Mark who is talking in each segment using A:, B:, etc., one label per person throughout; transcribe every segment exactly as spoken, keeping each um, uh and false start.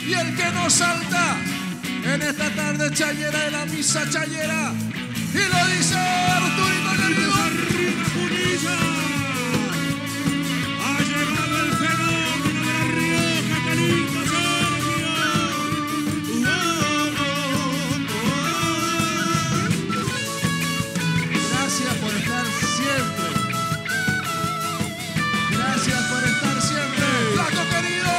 A: Y el que no salta en esta tarde chayera de la misa chayera. Y lo dice Arturito en el vivo.
B: Arriba Punilla. Ha llegado el fenómeno de La Rioja, qué lindo Sergio. Oh, oh, oh.
A: Gracias por estar siempre. Gracias por estar siempre. Flaco querido.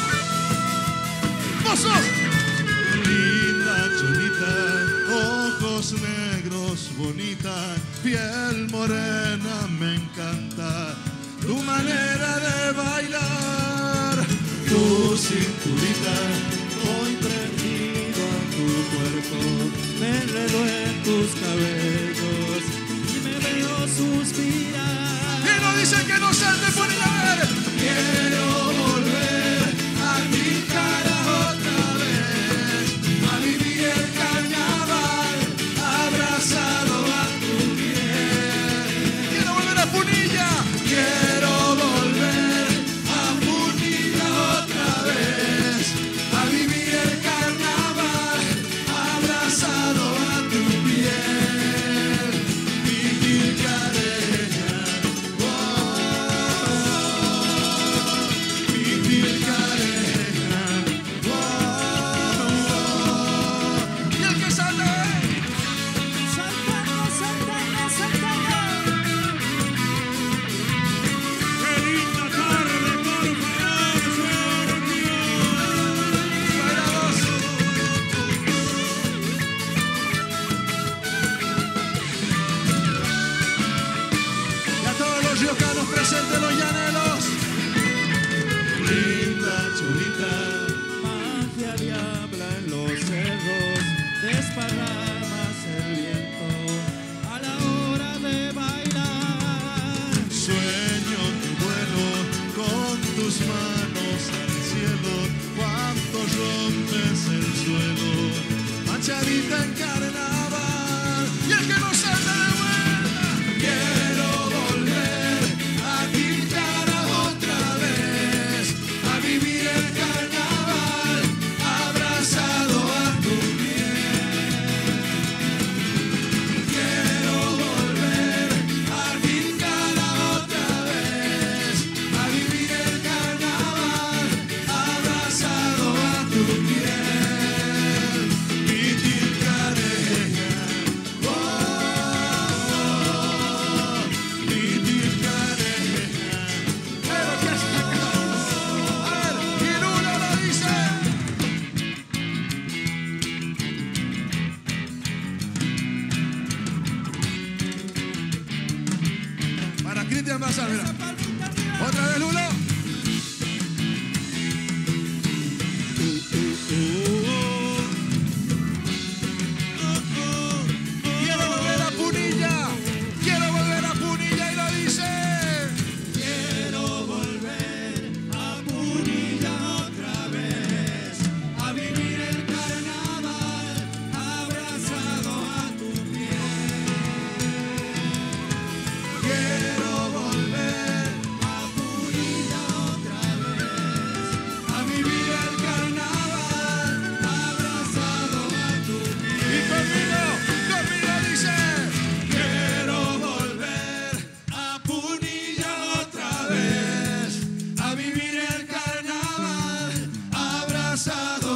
A: ¡Mozo!
C: Linda chulita, ojos negros, bonita, piel morena, me encanta tu manera de bailar, tu cinturita, voy prendido a tu cuerpo, me enredo en tus cabellos y me veo suspirar.
A: Y no dice que no salte por ir a ver.
C: Quiero volver a mi cara otra vez, a vivir el carnaval abrazado a tu piel.
A: Quiero volver a Punilla.
C: Quiero volver a Punilla otra vez, a vivir el carnaval abrazado a tu piel. Vivir careña, oh, vivir careña, oh,
A: Y el que sale.
D: Saltando, saltando, saltando.
B: Qué linda tarde, por favor, Sergio.
A: Bailamos. Y a todos los riojanos presentes, los llaneros.
C: linda chulita.
E: Magia diabla en los cerros, desparramas el viento a la hora de bailar.
C: Sueño que vuelo con tus manos al cielo, cuando rompes el suelo,
A: Manchadita en carnaval. Y el que no salta de vuelta.
C: quiero volver a mi cara otra vez, a vivir el carnaval abrazado a tu piel. Quiero volver a mi cara otra vez, a vivir el carnaval abrazado a tu piel. Vivir careña, oh, vivir careña.
A: Pero que está acá. A ver, y Lula lo dice. Para Cristian Bazar, mira. Otra vez Lulo. Quiero volver a Punilla. Quiero volver a Punilla y lo dice.
C: Quiero volver a Punilla otra vez, a vivir el carnaval abrazado a tu piel. Quiero volver a Punilla otra vez, a vivir el carnaval abrazado a tu piel.
A: Y conmigo, conmigo dice.
C: Quiero volver a Punilla otra vez, a vivir el carnaval abrazado